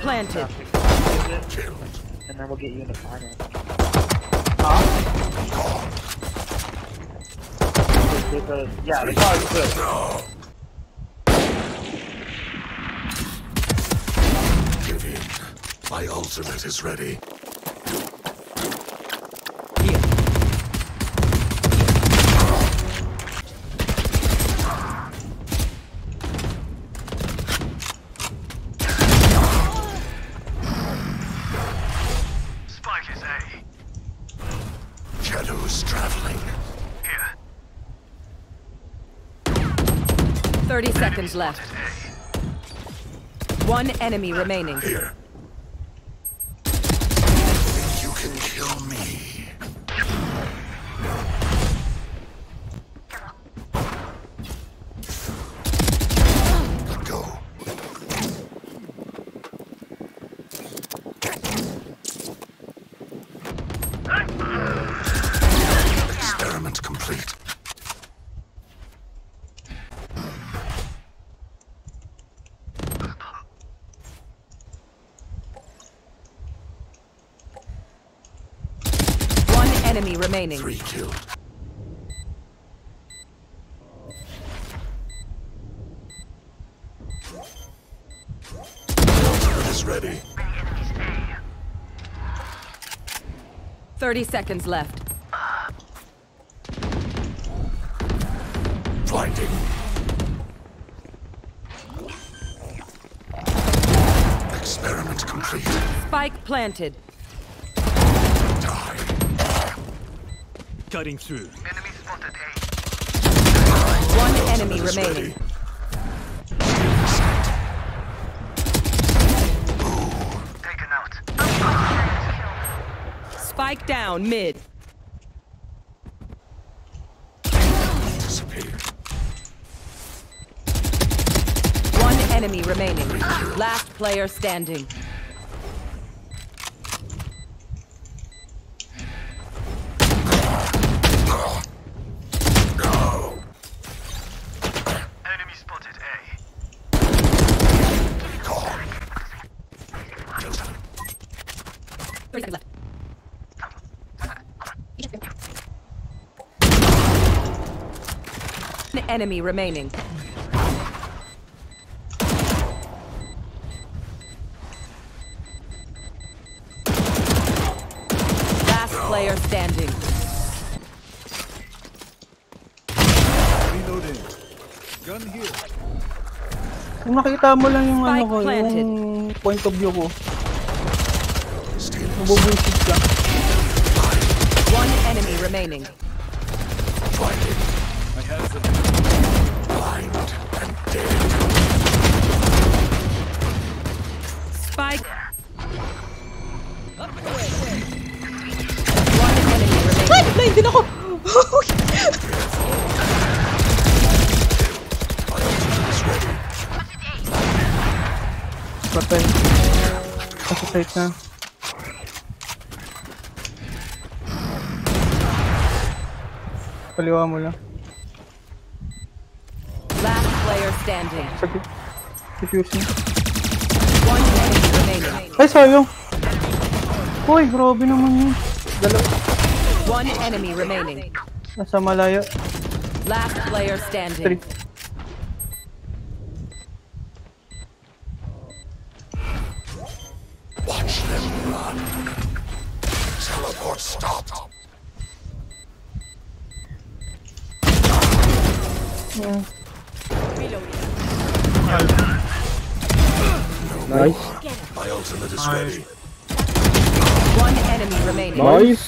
planted. And then we'll get you in the final. Yeah, the car is good. Give in. My ultimate is ready. Spike is A. Shadows traveling. Here. 30 seconds left. One enemy remaining. Here. You can kill me. Go. Experiment complete. One enemy remaining. 3 killed. Ultimate is ready. 30 seconds left. Blinding. Experiment complete. Spike planted. Die. Cutting through. Enemy spotted A. One enemy Ultimate is remaining. ready. Taken out. Spike down mid. Disappear. One enemy remaining. Last player standing. No. Enemy spotted A. Gone. 30 seconds left. One enemy remaining. Last player standing. Reloading. Gun here. Kung nakita mo lang yung Spike ano ko, planted. yung point of view ko, Stealing. nabubuisit ka. One enemy remaining. Blinding. I have them. Blind and dead. Spike. One enemy remaining. Ay! Blind din ako! My ultimate is ready. Patay. Kasi tight na. Kaliwa mo lang. Last player standing. Sige. Diffusing. One enemy remaining. Ay, sayang! Uy, grabe naman yun. Dalawa. One enemy remaining. Nasa malaya. Last player 3. standing. Watch them run. Teleport stopped. Yeah. No Nice. more. My ultimate is ready. One enemy remaining. Nice.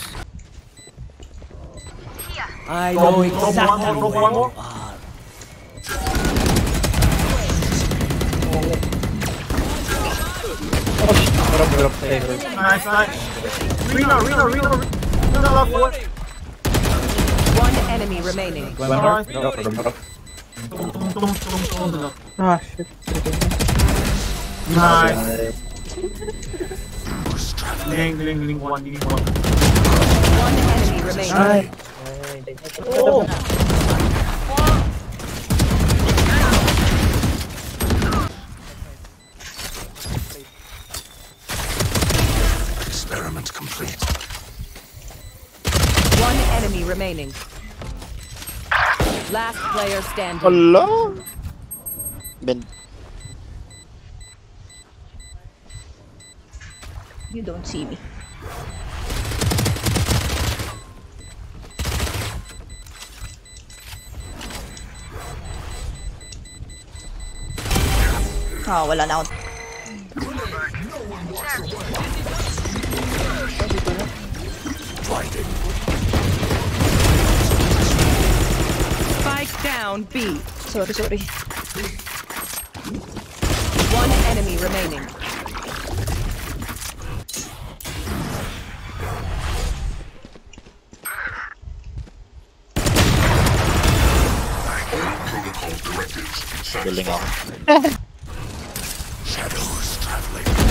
I know exactly where you are. Nice, nice. Reno, left one. One enemy remaining. Ah, shit. Nice. Ling, one. One enemy remaining. enemy remaining. Last player standing. Hello? Ben. You don't see me. Ah, wala na ako. Spike down B. Sorry. One enemy remaining. Protocol directives. Galing ako. Shadows traveling.